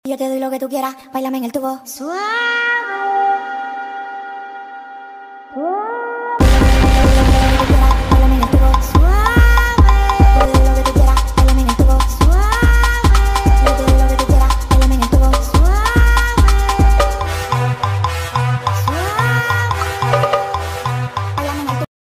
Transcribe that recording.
Yo te doy lo que tú quieras, bailame en el tubo. Suave.